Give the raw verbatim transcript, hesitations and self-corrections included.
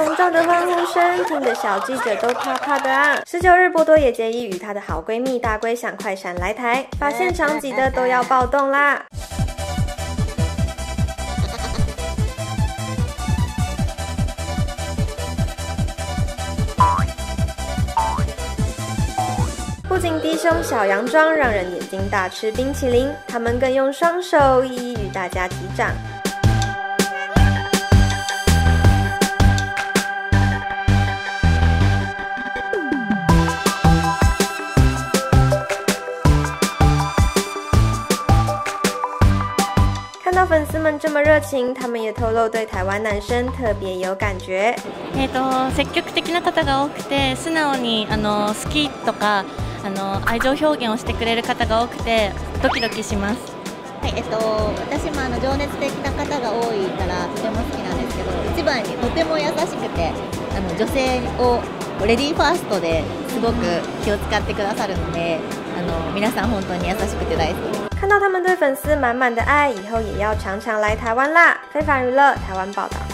浓重的欢呼声，听得小记者都怕怕的啊！十九日，波多野结衣与她的好闺蜜大龟想快闪来台，把现场挤得都要暴动啦！不仅低胸小洋装让人眼睛大吃冰淇淋，他们更用双手一一与大家击掌。看到粉丝们这么熱情，他們也透露對台灣男生特別有感覺。 えっと積極的な方が多くて、素直にあの好きとかあの愛情表現をしてくれる方が多くてドキドキします。 はい、えっと私もあの情熱的な方が多いからとても好きなんですけど、一番にとても優しくて、あの女性をレディーファーストですごく気を使ってくださるので、あの皆さん本当に優しくて大好き。 看到他们对粉丝满满的爱，以后也要常常来台湾啦！非凡娱乐台湾报道。